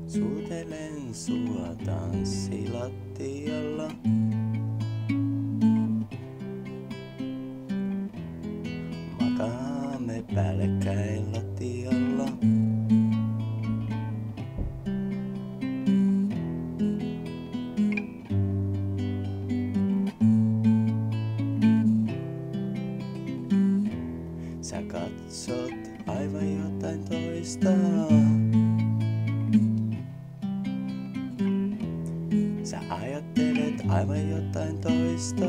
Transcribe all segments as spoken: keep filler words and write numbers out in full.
Suutelen sua tanssilattialla. Makaamme päällekkäin lattialla. Sä katsot aivan jotain toista. Sä ajattelet aivan jotain toista.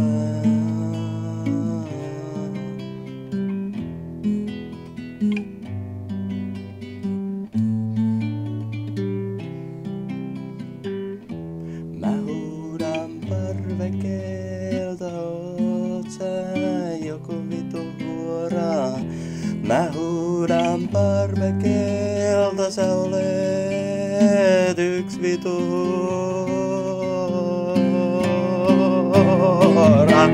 Mä huudan parvekeelta, oot sä joku vitu huora. Mä huudan parvekeelta, sä olet yks vitu huora.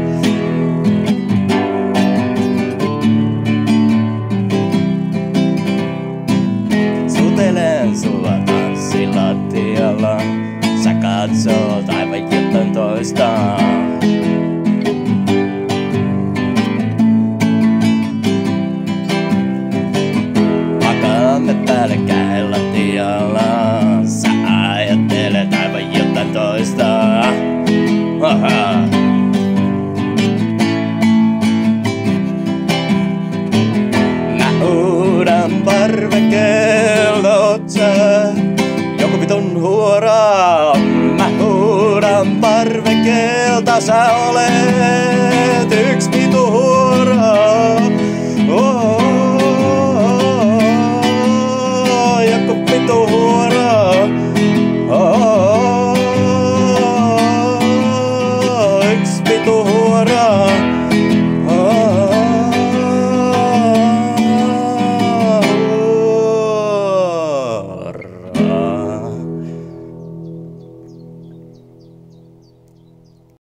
Sutelen sua tanssilattialla. Sä katsot aivan jotain toista. Makaamme päällekkäin lattialla. Sä ajattelet aivan jotain toista. Aha. Mä huudan parvekeelta, oot sä joku vitun huora. Mä huudan parvekeelta, sä olet